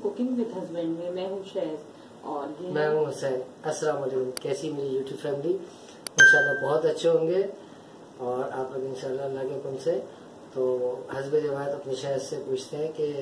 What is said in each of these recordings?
Cooking with husband में मैं हूँ शहज और मैं हूँ हुसैन। अस्सलाम वालेकुम। कैसी मेरी यूट्यूब फैमिली? इंशाल्लाह बहुत अच्छे होंगे और आप लोग इंशाल्लाह अल्लाह के हुक्म से। तो हस्बे जवाब अपनी शहज से पूछते हैं कि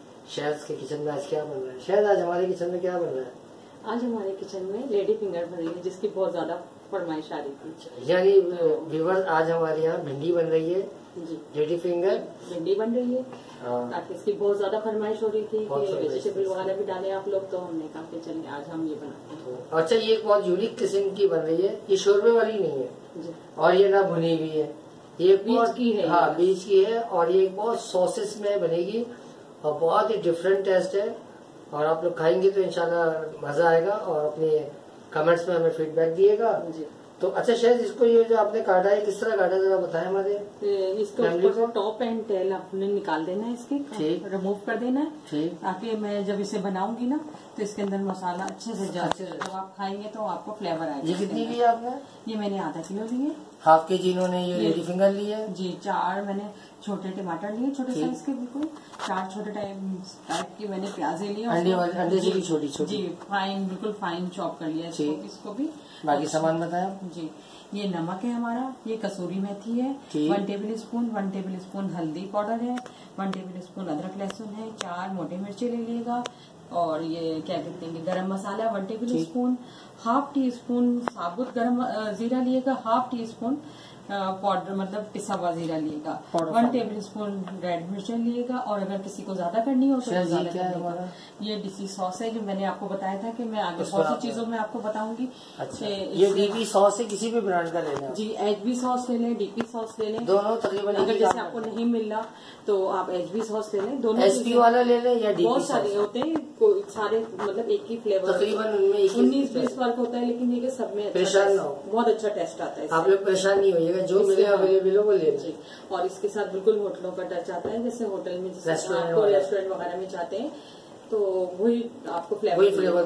शहज के किचन में आज क्या बन रहा है। शहज आज हमारे किचन में क्या बन रहा है? आज हमारे किचन में लेडी फिंगर बन रही है जिसकी बहुत ज्यादा फरमाइश आ रही थी। यानी व्यूअर्स आज हमारे यहाँ भिंडी बन रही है जी, लेडी फिंगर भिंडी बन रही है। ताकि इसकी बहुत ज्यादा फरमाइश हो रही थी कि वेजिटेबल वगैरह भी डालें आप लोग, तो हमने कहा कि चलिए आज हम ये बनाते हैं। अच्छा, ये एक बहुत यूनिक किस्म की बन रही है, ये शोरबे वाली नहीं है जी। और ये ना भुनी हुई है, ये बीच की है। हाँ बीच की है और ये बहुत सॉसेस में बनेगी और बहुत ही डिफरेंट टेस्ट है और आप लोग खाएंगे तो इंशाल्लाह मजा आएगा और अपने कमेंट्स में हमें फीडबैक दिएगा। जी। तो अच्छा शायद इसको ये जो आपने काटा है किस तरह काटा है जरा बताएं हमारे। इसको ऊपर टॉप एंड टेल आपने निकाल देना है, इसके रिमूव कर देना है ताकि मैं जब इसे बनाऊंगी ना तो इसके अंदर मसाला अच्छे से जाए। जब आप खाएंगे तो आपको फ्लेवर आएगा। ये कितनी ली आपने? ये मैंने आधा किलो ली है। हाफ केजी इन्होंने ये लेडी फिंगर ली है जी। 4 मैंने छोटे टमाटर लिए, छोटे साइज के, बिल्कुल 4 छोटे टाइप की मैंने प्याजे लिए। अंडे से भी छोटी छोटी जी, फाइन, बिल्कुल फाइन चॉप कर लिया इसको भी। बाकी सामान बताया जी। ये नमक है हमारा, ये कसूरी मेथी है, 1 टेबल स्पून हल्दी पाउडर है, 1 टेबल स्पून अदरक लहसुन है, 4 मोटे मिर्ची ले लीजिएगा और ये क्या कहते हैं garam masala 1 tablespoon, half teaspoon साबुत गरम जीरा लिएगा, हाफ टी स्पून पाउडर मतलब पिसा हुआ जीरा लिएगा, 1 टेबल स्पून रेड मिर्च लिएगा और अगर किसी को ज्यादा करनी हो तो ज्यादा। ये डीसी सॉस है जो मैंने आपको बताया था कि मैं आगे बहुत सी चीजों में आपको बताऊंगी। अच्छा, ये डीपी सॉस है, किसी भी ब्रांड का लेना जी। एचबी सॉस ले लें, डीपी सॉस ले लें, दोनों तकरीबन। अगर जैसे आपको नहीं मिल रहा तो आप एचबी सॉस ले लें, दोनों एचपी वाला ले लें या डीपी। बहुत सारे होते हैं, सारे मतलब एक ही फ्लेवर, तकरीबन उनमें 19-20 फर्क होता है, लेकिन ये सब में परेशान ना हो, बहुत अच्छा टेस्ट आता है। आप लोग परेशान नहीं होइएगा, जो मिले अवेलेबल हो वो ले लीजिए। और इसके साथ बिल्कुल होटलों का टच आता है, जैसे होटल में रेस्टोरेंट वगैरह में जाते हैं तो वही आपको फ्लेवर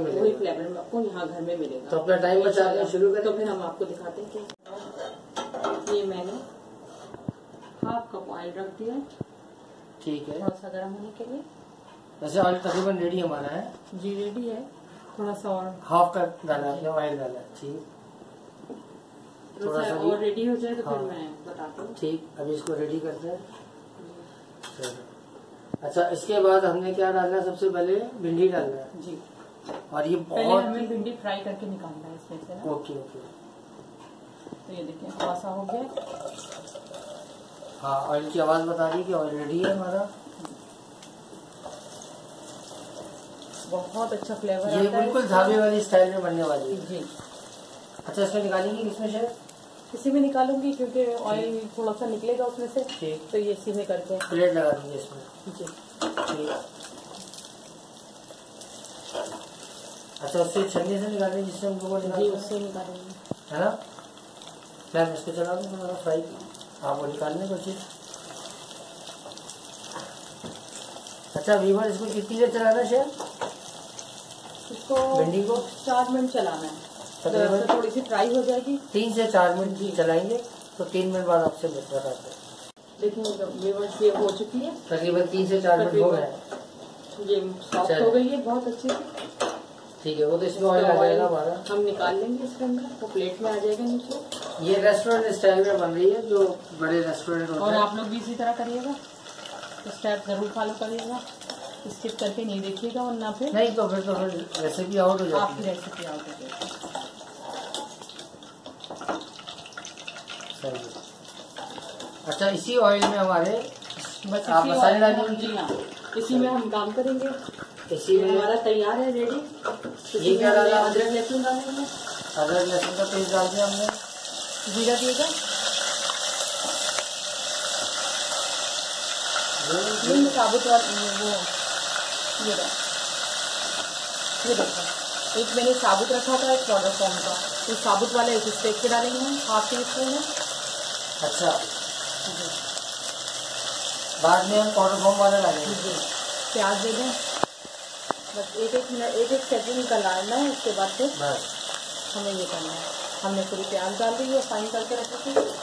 आपको यहाँ घर में मिलेगा। तो अपना टाइम बचाना शुरू करें। तो फिर हम आपको दिखाते हैं कि ये मैंने हाफ कप ऑयल रख दिया, ठीक है, थोड़ा सा गर्म होने के लिए। वैसे ऑयल तकरीबन रेडी हमारा है जी, रेडी है। थोड़ा सा और हाफ का डाला है, ऑयल डाला है, ठीक, थोड़ा सा और रेडी हो जाए तो फिर मैं बताती हूँ। ठीक, अभी इसको रेडी करते हैं। अच्छा, इसके बाद हमने क्या डालना है? सबसे पहले भिंडी डालना है जी। और ये बहुत हमें भिंडी फ्राई करके निकालना है इसमें से ना। Okay okay. तो ये देखिए थोड़ा सा हो गया। हाँ, ऑयल की आवाज बता रही कि ऑयल रेडी है हमारा। बहुत अच्छा फ्लेवर ये बिल्कुल ढाबे वाली स्टाइल में बनने वाली है जी। अच्छा, इसमें निकालेंगे किसमें से? इसी में निकालूंगी क्योंकि ऑयल थोड़ा सा निकलेगा उसमें से। ठीक, तो ये इसी में करके प्लेट लगा दीजिए इसमें। जी, ठीक। अच्छा, उससे छन्नी से निकालेंगे जिससे हम लोगों जी, उससे निकालेंगे, है ना? मैं इसको चला दूँ थोड़ा फ्राई, आप वो निकालने को चीज। अच्छा वीवर, इसको कितनी देर चलाना शेयर? इसको भिंडी को 4 मिनट चलाना है, थोड़ी सी फ्राई हो जाएगी। 3 से 4 मिनट चलाएंगे तो 3 मिनट बाद आपसे बताते हैं। देखिए वीवर्स ये हो चुकी है, तकरीबन 3 से 4 मिनट हो गए, ये सॉफ्ट हो गई है बहुत अच्छे से। ठीक है, वो तो इसमें ऑयल आ जाएगा हमारा, हम निकाल लेंगे इसके अंदर, वो प्लेट में आ जाएगा नीचे। ये रेस्टोरेंट स्टाइल में बन रही है जो बड़े रेस्टोरेंट होते हैं। और आप लोग भी इसी तरह करिएगा, स्टेप जरूर फॉलो करिएगा, स्किप करके नहीं देखिएगा वरना फिर नहीं तो फिर रेसिपी आउट हो जाती है, आपकी रेसिपी आउट हो जाएगी। सही। अच्छा, इसी ऑयल में हमारे बस आप मसाले डालेंगे? जी हाँ, इसी में हम काम करेंगे। इसी में हमारा तैयार है, रेडी। ये क्या डाला? अदरक लहसुन डालेंगे, अदरक लहसुन का पेस्ट डाल दिया हमने, जीरा दिएगा, साबुत वाला वो ये देखो, एक मैंने साबुत रखा था, एक पाउडर फॉर्म का, तो साबुत वाला एक स्टेक के डालेंगे हम, हाफ टी स्पून है। अच्छा, बाद में हम पाउडर फॉर्म वाला डालेंगे। जी, प्याज दे दें, बस एक मिनट, एक सेकंड का डालना है, उसके बाद फिर बस हमें ये करना है। हमने पूरी प्याज डाल दी है, फाइन करके रखी थी,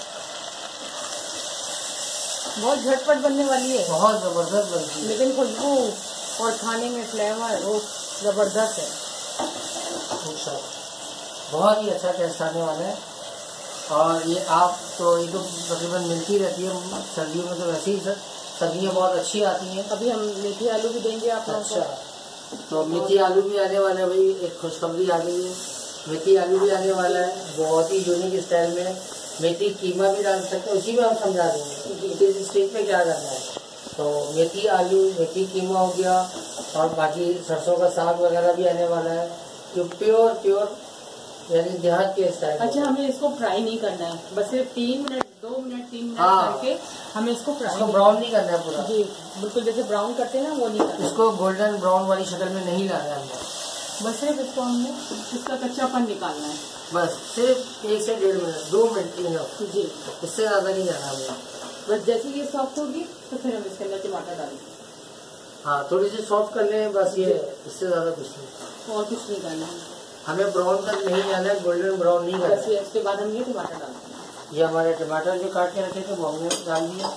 बहुत झटपट बनने वाली है, बहुत जबरदस्त बनती है, लेकिन खुशबू और खाने में फ्लेवर वो जबरदस्त है। अच्छा, बहुत ही अच्छा टेस्ट आने वाला है। और ये आप तो ये तो तकरीबन मिलती रहती है सर्दियों में, तो वैसे ही सब्जियाँ बहुत अच्छी आती हैं। अभी हम मेथी आलू भी देंगे आप लोगों को। अच्छा, तो मेथी आलू भी आने वाला है भाई, एक खुशखबरी आ गई है, मेथी आलू भी आने वाला है बहुत ही यूनिक स्टाइल में। मेथी कीमा भी डाल सकते हैं, उसी में हम समझा देंगे इस स्टेज पे क्या करना है। तो मेथी आलू, मेथी कीमा हो गया, और बाकी सरसों का साग वगैरह भी आने वाला है, जो प्योर यानी देहात के स्टाइल। अच्छा, हमें इसको फ्राई नहीं करना है, बस सिर्फ 3 मिनट 2 मिनट 3 मिनट करके हमें इसको ब्राउन नहीं करना है पूरा। जी बिल्कुल, जैसे ब्राउन करते हैं ना वो नहीं करना, इसको गोल्डन ब्राउन वाली शक्ल में नहीं लाना है हमने, बस सिर्फ इसको हमने इसका कच्चापन निकालना है। बस सिर्फ 1 से 1.5 मिनट 2 मिनट जी, इससे ज़्यादा नहीं जाना हमें। बस जैसे ये सॉफ्ट होगी तो फिर हम इसके अंदर टमाटर डालेंगे। हाँ, थोड़ी सी सॉफ्ट कर लें बस, ये इससे ज़्यादा कुछ नहीं, और कुछ नहीं करना है। हमें ब्राउन तक नहीं जाना है, गोल्डन ब्राउन नहीं करना है। इसके बाद हम ये टमाटर डालेंगे। ये हमारे टमाटर जो काट के रखे थे वो हमने डाल दिया।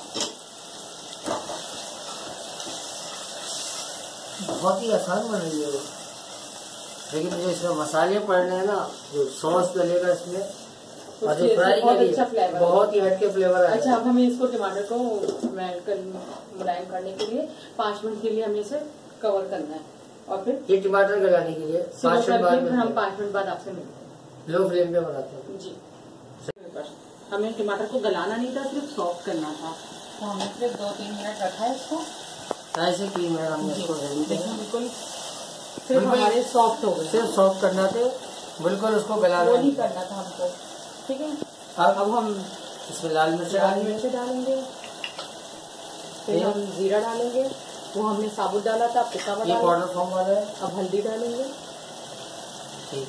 बहुत ही आसान बन रही है वो, लेकिन जो इसमें मसाले पड़ने हैं ना, जो सॉस डलेगा इसमें और जो फ्राई करिए, बहुत ही हटके फ्लेवर आएगा। अच्छा, अब हमें इसको टमाटर को मुलायम करने के लिए 5 मिनट के लिए हमें इसे कवर करना है, और फिर ये टमाटर गलाने के लिए 5 मिनट बाद हम 5 मिनट बाद आपसे मिलते हैं। लो फ्लेम पे बनाते हैं जी। हमें टमाटर को गलाना नहीं था, सिर्फ सॉफ्ट करना था, तो हमने सिर्फ 2-3 मिनट रखा है इसको। 2.5 से 3 मिनट हमने इसको रेडी किया, बिल्कुल फिर हमारे सॉफ्ट हो गए। सिर्फ सॉफ्ट करना थे, बिल्कुल उसको गलाना नहीं करना था हमको, ठीक है। अब हम इसमें लाल मिर्च डालेंगे, फिर हम जीरा डालेंगे, वो हमने साबुत डाला था, पिसा हुआ पाउडर फॉर्म वाला है। अब हल्दी डालेंगे। ठीक,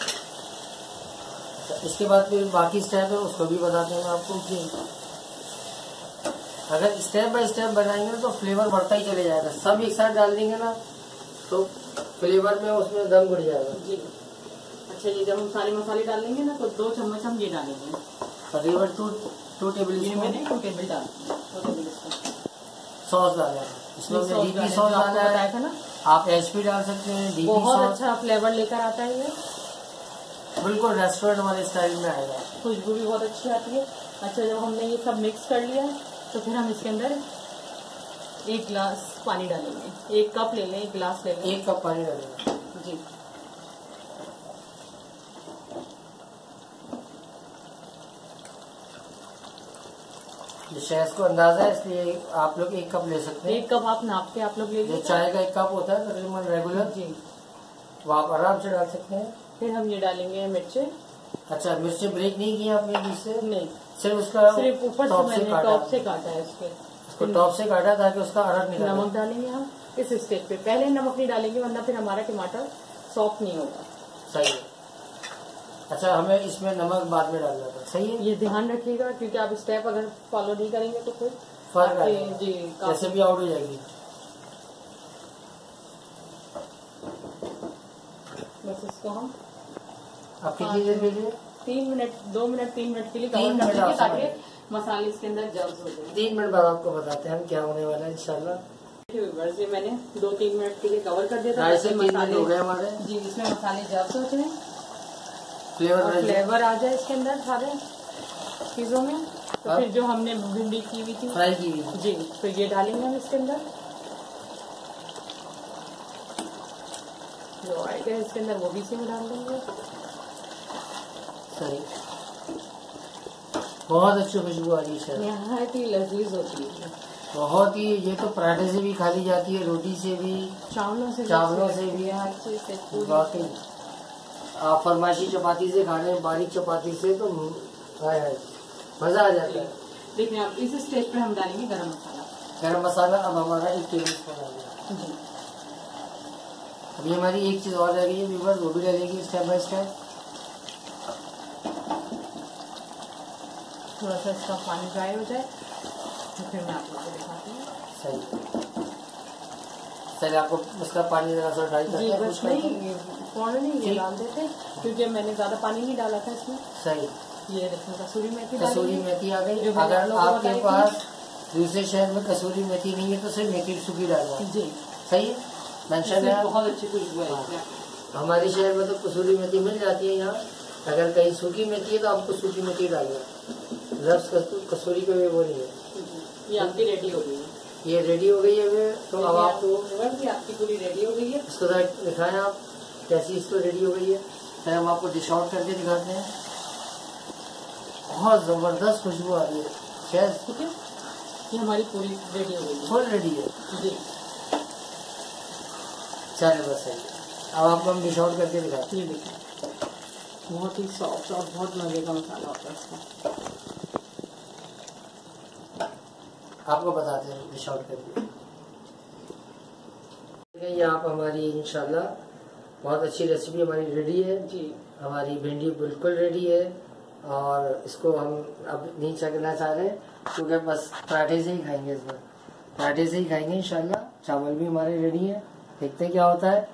इसके बाद फिर बाकी स्टेप है उसको भी बताते हैं आपको। अगर स्टेप बाय स्टेप बनाएंगे तो फ्लेवर बढ़ता ही चले जाएगा, सब एक साथ डाल देंगे ना तो फ्लेवर में उसमें दम बढ़ जाएगा। जी। अच्छा, ये जब हम सारे मसाले डालेंगे ना तो 2 चम्मच हम ये डालेंगे, तकरीबन 2 टेबल स्पून। मैंने 2 टेबल स्पून सॉस डाला है इसमें, डीपी सॉस डाला है ना, आप HP डाल सकते हैं। डीपी बहुत अच्छा फ्लेवर लेकर आता है ये, बिल्कुल रेस्टोरेंट वाले स्टाइल में आएगा, खुशबू भी बहुत अच्छी आती है। अच्छा, जब हमने ये सब मिक्स कर लिया है तो फिर हम इसके अंदर 1 गिलास पानी डालेंगे। 1 कप ले लें, 1 गिलास ले लें। 1 कप पानी डालेंगे जी। शेफ को अंदाजा है इसलिए आप लोग 1 कप ले सकते हैं। 1 कप आप नाप के आप लोग ले लीजिए। चाय का 1 कप होता है तकरीबन रेगुलर जी, वो आप आराम से डाल सकते हैं। फिर हम ये डालेंगे मिर्चें। अच्छा, मिर्चें ब्रेक नहीं की आपने बीच से? नहीं, सिर्फ उसका सिर्फ ऊपर से मैंने टॉप से काटा है, उसको टॉप से काटा ताकि उसका अरक निकले। नमक डालेंगे हम इस स्टेज पे, पहले नमक नहीं डालेंगे वरना फिर हमारा टमाटर सॉफ्ट नहीं होगा। सही है। अच्छा, हमें इसमें नमक बाद में डालना था, सही है। ये ध्यान रखिएगा क्योंकि आप स्टेप अगर फॉलो नहीं करेंगे तो फिर फर्क आएगा, जी कैसे भी आउट हो जाएगी। बस इसको हम आप कितनी देर के लिए? 3 मिनट 2 मिनट 3 मिनट के लिए कवर कर देंगे ताकि मसाले इसके अंदर जल्द हो जाए। 3 मिनट बाद आपको बताते हैं हम क्या होने वाला है इंशाल्लाह। ये मैंने 2-3 मिनट के लिए कवर कर दिया था। ऐसे मसाले हो गए हमारे जी, इसमें मसाले जल्द हो जाए, फ्लेवर आ जाए इसके अंदर सारे चीजों में। तो फिर जो हमने भिंडी की हुई थी, फ्राई की हुई जी, तो ये डालेंगे हम इसके अंदर। जो आएगा इसके अंदर वो भी इसी में डाल देंगे। सही, बहुत अच्छी खुशबू आ रही है, नहायत ही लजीज होती है, बहुत ही। ये तो पराठे से भी खाई जाती है, रोटी से भी, चावलों से भी, हर चीज से। बाकी आप फरमाइशी चपाती से खाने, बारीक चपाती से तो मजा आ जाता है। देखिए, आप इस स्टेज पे हम डालेंगे गरम मसाला। गरम मसाला अब हमारा 1 टेबल स्पून आ गया। अभी हमारी एक चीज और रह गई है व्यूअर्स, वो भी डालेंगे स्टेप बाय स्टेप। थोड़ा सा इसका पानी ड्राई हो जाए तो फिर मैं आप लोगों को दिखाती हूँ। सही, सही, आपको इसका पानी जरा सा ड्राई करके बस नहीं फौरन नहीं ये डाल देते क्योंकि मैंने ज्यादा पानी नहीं डाला था इसमें। सही, ये देखो कसूरी मेथी आ गई। अगर आपके पास दूसरे शहर में कसूरी मेथी नहीं है तो सिर्फ मेथी सूखी डालना। जी, सही है। मेंशन है। बहुत अच्छी खुशबू है। हाँ। हमारे शहर में तो कसूरी मेथी मिल जाती है यहाँ, अगर कहीं सूखी मेथी है तो आपको सूखी मेथी डालना, रस कसूरी का वो नहीं है। ये आपकी रेडी हो गई है, ये रेडी हो गई है। तो अब आपको आपकी पूरी रेडी हो गई है। इसको दिखाएं आप कैसी इसको रेडी हो गई है। फिर हम आपको डिश आउट करके दिखाते हैं। बहुत जबरदस्त खुशबू आ रही है शेफ। ठीक है, ये हमारी पूरी रेडी हो गई है, फुल रेडी है जी। चलिए बस सही। अब आपको हम डिश आउट करके दिखाते हैं। ये देखिए, बहुत ही सॉफ्ट और बहुत मजे का मसाला होता है इसका। आपको बताते हैं डिश आउट करके। ये आप हमारी इंशाल्लाह बहुत अच्छी रेसिपी हमारी रेडी है जी। हमारी भिंडी बिल्कुल रेडी है, और इसको हम अब नहीं चखना चाह रहे क्योंकि बस पराठे से ही खाएंगे। इस बार पराठे से ही खाएंगे इंशाल्लाह। चावल भी हमारे रेडी है, देखते हैं क्या होता है।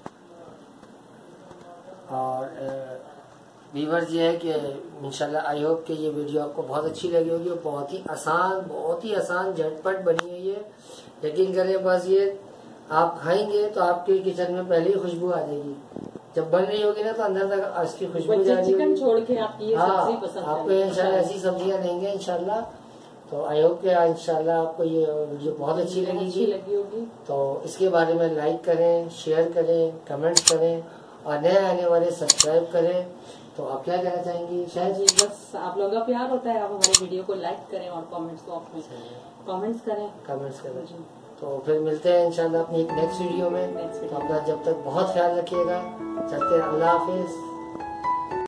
और व्यूअर्स ये है कि इंशाल्लाह आई होप कि ये वीडियो आपको बहुत अच्छी लगी होगी। और बहुत ही आसान झटपट बनी है ये। यकीन करें, बस ये आप खाएंगे तो आपके किचन में पहले ही खुशबू आ जाएगी। जब बन रही होगी ना तो अंदर तक इसकी खुशबू जा रही चिकन होगी। छोड़ के आपकी ये सब्जी पसंद आपको इंशाल्लाह ऐसी सब्जियां देंगे इंशाल्लाह। तो आई होप कि इंशाल्लाह आपको ये वीडियो बहुत अच्छी लगी होगी। तो इसके बारे में लाइक करें, शेयर करें, कमेंट करें, और नए आने वाले सब्सक्राइब करें। तो आप क्या कहना चाहेंगी शायद? जी, बस आप लोगों का प्यार होता है, आप हमारे वीडियो को लाइक करें और कमेंट्स बॉक्स में कमेंट्स करें। तो फिर मिलते हैं इंशाल्लाह अपनी एक नेक्स्ट वीडियो में। तो अपना जब तक बहुत ख्याल रखिएगा। चलते हैं, अल्लाह हाफिज।